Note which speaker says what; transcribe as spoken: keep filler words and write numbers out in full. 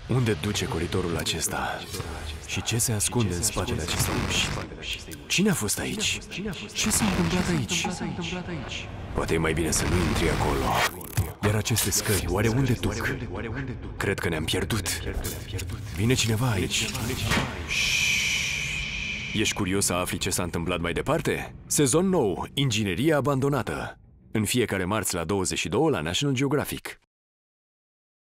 Speaker 1: Unde duce coridorul acesta? Și ce se ascunde în spatele acestei uși? Cine a fost aici? Ce s-a întâmplat aici? Poate e mai bine să nu intri acolo. Iar aceste scări, oare unde duc? Cred că ne-am pierdut. Vine cineva aici. Ești curios să afli ce s-a întâmplat mai departe? Sezon nou, inginerie abandonată. În fiecare marți la douăzeci și două la National Geographic.